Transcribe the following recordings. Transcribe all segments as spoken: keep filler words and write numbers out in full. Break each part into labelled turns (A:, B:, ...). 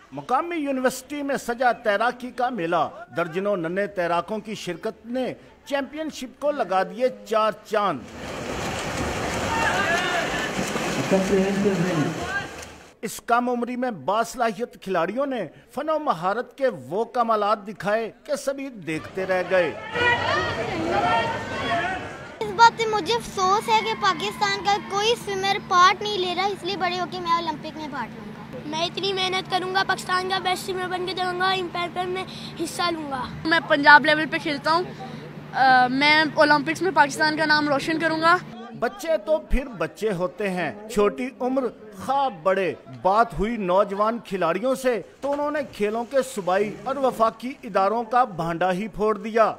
A: मुकामी यूनिवर्सिटी में सजा तैराकी का मेला, दर्जनों नन्हे तैराकों की शिरकत ने चैंपियनशिप को लगा दिए चार चांद। इस कम उम्री में बासलाहियत खिलाड़ियों ने फनो महारत के वो कमालात दिखाए कि सभी देखते रह गए।
B: इस बात से मुझे अफसोस है कि पाकिस्तान का कोई स्विमर पार्ट नहीं ले रहा, इसलिए बड़े होकर मैं ओलंपिक में पार्ट लूंगा। मैं इतनी मेहनत करूंगा, पाकिस्तान का बेस्ट स्विमर बन के जाऊंगा, एम्पायर में हिस्सा लूंगा।
C: मैं पंजाब लेवल पे खेलता हूँ, मैं ओलंपिक्स में पाकिस्तान का नाम रोशन करूंगा।
A: बच्चे तो फिर बच्चे होते हैं, छोटी उम्र ख्वाब बड़े। बात हुई नौजवान खिलाड़ियों से तो उन्होंने खेलों के सूबाई और वफाकी इदारों का भांडा ही फोड़ दिया।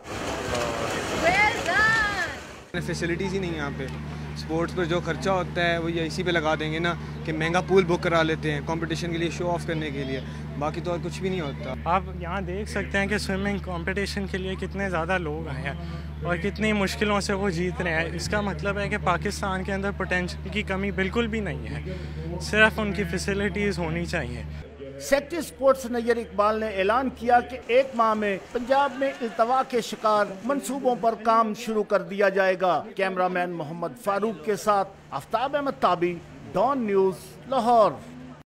D: फैसिलिटीज़ ही नहीं है यहाँ पे। स्पोर्ट्स पर जो खर्चा होता है वो ये इसी पे लगा देंगे ना कि महंगा पूल बुक करा लेते हैं कंपटीशन के लिए, शो ऑफ करने के लिए, बाकी तो और कुछ भी नहीं होता।
E: आप यहाँ देख सकते हैं कि स्विमिंग कंपटीशन के लिए कितने ज़्यादा लोग आए हैं और कितनी मुश्किलों से वो जीत रहे हैं। इसका मतलब है कि पाकिस्तान के अंदर पोटेंशियल की कमी बिल्कुल भी नहीं है, सिर्फ उनकी फैसिलिटीज़ होनी चाहिए।
A: सेक्रेटरी स्पोर्ट्स नैयर इकबाल ने ऐलान किया कि एक माह में पंजाब में इल्तवा के शिकार मंसूबों पर काम शुरू कर दिया जाएगा। कैमरामैन मोहम्मद फारूक के साथ आफ्ताब अहमद ताबी, डॉन न्यूज़, लाहौर।